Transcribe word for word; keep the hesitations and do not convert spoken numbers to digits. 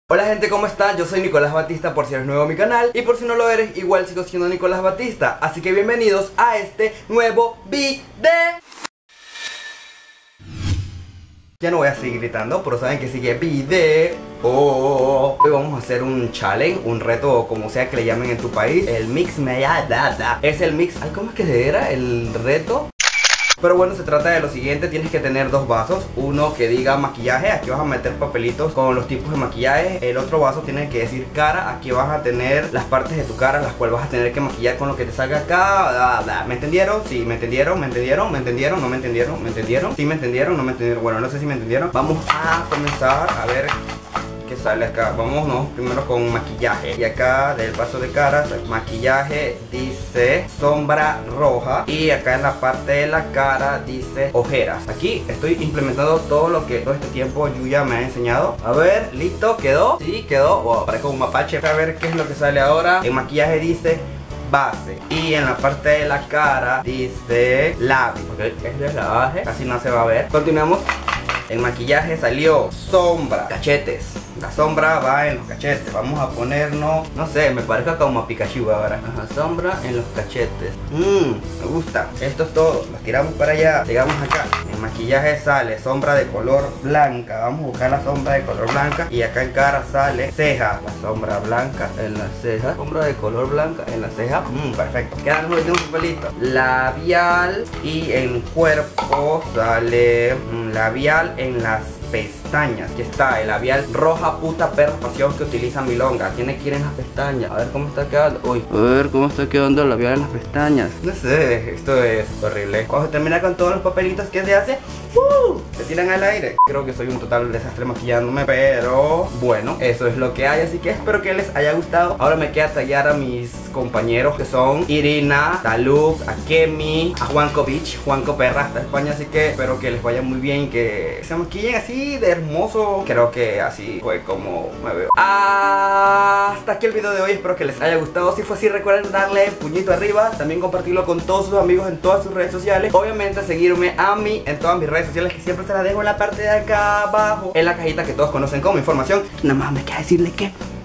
Hola gente, ¿cómo están? Yo soy Nicolás Batista, por si eres nuevo a mi canal. Y por si no lo eres, igual sigo siendo Nicolás Batista. Así que bienvenidos a este nuevo video. Ya no voy a seguir gritando, pero saben que sigue video. Hoy vamos a hacer un challenge, un reto, o como sea que le llamen en tu país. El mix me da, da, da. Es el mix, ay, ¿cómo es que era el reto? Pero bueno, se trata de lo siguiente, tienes que tener dos vasos. Uno que diga maquillaje, aquí vas a meter papelitos con los tipos de maquillaje. El otro vaso tiene que decir cara, aquí vas a tener las partes de tu cara, las cuales vas a tener que maquillar con lo que te salga acá. ¿Me entendieron? Sí, me entendieron, me entendieron, me entendieron, no me entendieron, me entendieron. Sí, me entendieron, no me entendieron. Bueno, no sé si me entendieron. Vamos a comenzar a ver qué sale acá. Vámonos primero con maquillaje. Y acá del vaso de cara, maquillaje dice sombra roja. Y acá en la parte de la cara dice ojeras. Aquí estoy implementando todo lo que todo este tiempo Yuya me ha enseñado. A ver, listo, quedó. Sí, quedó. Wow, parece un mapache. A ver qué es lo que sale ahora. En maquillaje dice base. Y en la parte de la cara dice labio. Ok, este es la base. Casi no se va a ver. Continuamos. En maquillaje salió sombra, cachetes. La sombra va en los cachetes. Vamos a ponernos, no sé, me parece como a Pikachu ahora. Ajá, sombra en los cachetes. Mmm, me gusta. Esto es todo. Los tiramos para allá. Llegamos acá. En maquillaje sale sombra de color blanca. Vamos a buscar la sombra de color blanca. Y acá en cara sale ceja. La sombra blanca en la ceja. Sombra de color blanca en la ceja. Mmm, perfecto. Quedan un papelito. Labial. Y en cuerpo sale mmm, labial en las pestañas. Aquí está el labial roja puta perra pasión que utiliza Milonga. Tiene que ir en las pestañas. A ver cómo está quedando. Uy, a ver cómo está quedando el labial en las pestañas. No sé, esto es horrible. Cuando se termina con todos los papelitos que se hace, ¡uh! Se tiran al aire. Creo que soy un total desastre maquillándome, pero bueno, eso es lo que hay. Así que espero que les haya gustado. Ahora me queda tallar a mis compañeros que son Irina, Taluk, a Kemi, a Juanco Beach, Juanco Perra hasta España. Así que espero que les vaya muy bien y que se maquillen así de hermoso. Creo que así fue como me veo. Hasta aquí el video de hoy. Espero que les haya gustado. Si fue así, recuerden darle puñito arriba. También compartirlo con todos sus amigos en todas sus redes sociales. Obviamente seguirme a mí en todas mis redes sociales, que siempre se las dejo en la parte de acá abajo, en la cajita que todos conocen como información. Nada más me queda decirle que